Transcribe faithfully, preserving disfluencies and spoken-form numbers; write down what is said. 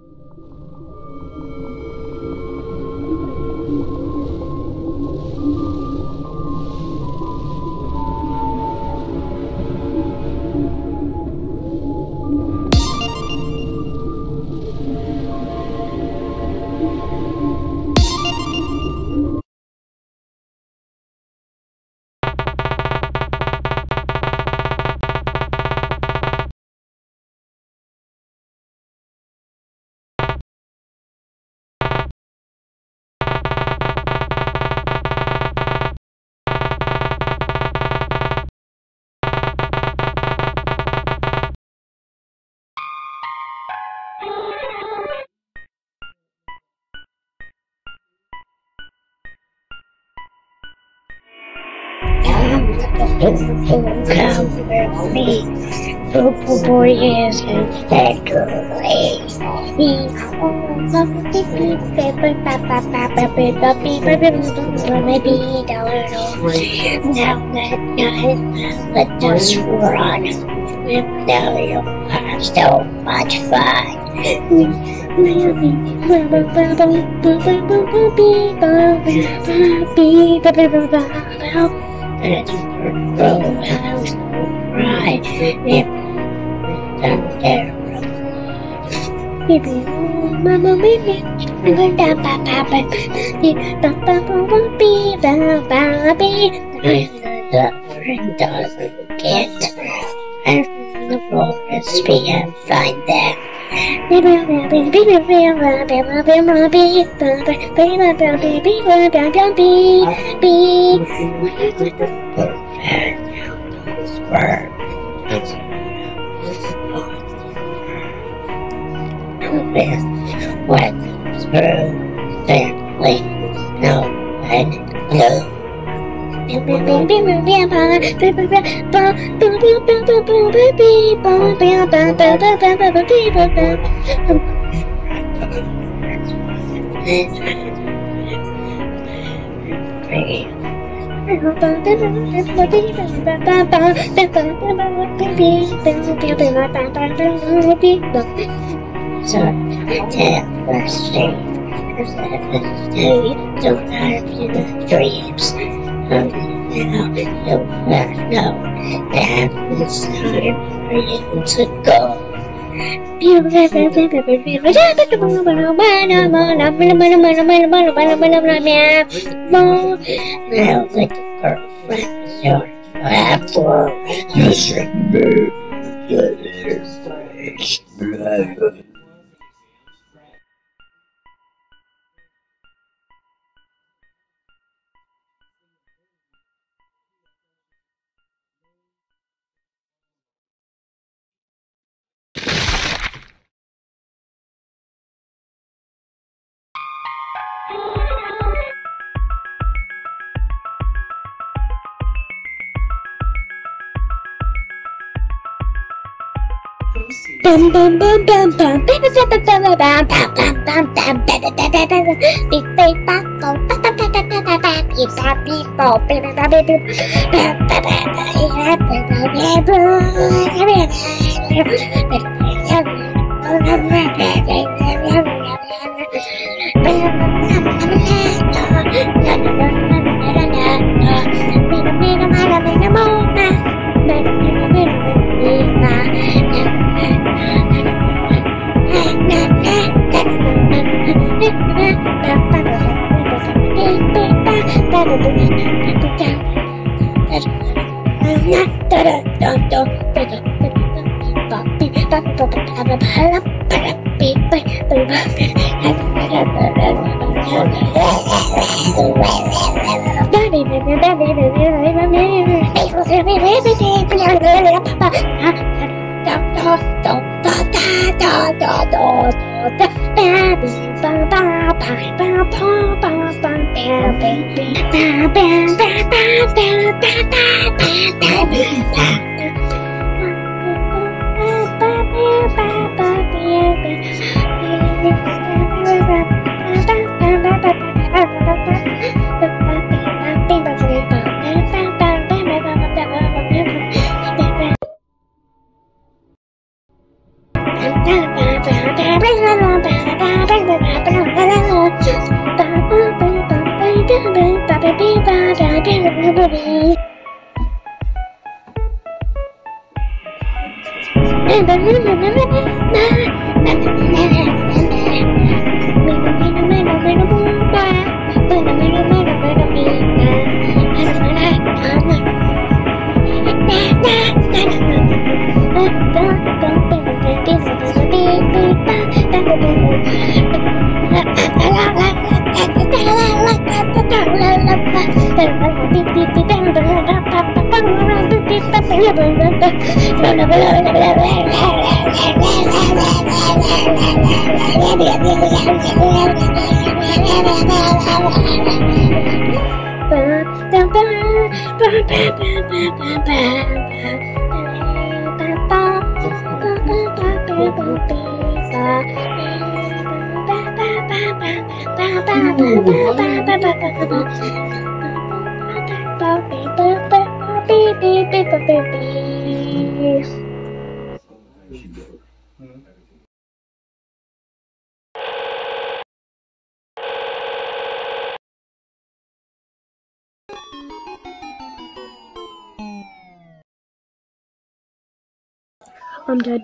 Cover me, purple boys and federally. Now that night, let us run. Now you have so much fun. Let's go house right if thunder. Baby, mama, baby, da ba ba ba, ba ba ba ba ba ba. The rain doesn't get, and the forest be and find them. What through family, no and blue. So, tell the street, don't have your dreams. Um, now you'll never know that it's time for you to go. Now the girlfriend is your apple. You should move to this place. Bum bum bum bum bum bum bum bum bum bum bum bum Bye. I'm dead.